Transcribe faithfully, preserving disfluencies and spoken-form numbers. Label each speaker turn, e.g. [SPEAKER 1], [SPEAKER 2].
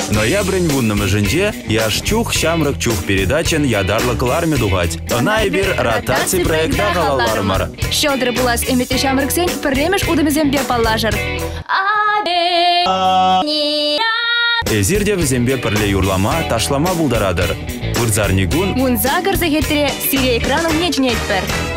[SPEAKER 1] Ноябрень вуннымы жынже яш чух шамрык чух передачен ядарлыкылар медугать. Онай бир ротаций проекта галалармар.
[SPEAKER 2] Щедрый булас эмити шамрыксен пірлемеш удымызен бер паллажыр.
[SPEAKER 1] Эзирде візембе пірле юрлама, ташлама булдарадыр. Вырзарнигун
[SPEAKER 2] Вунзагыр загетре сире экрану нечнетпер.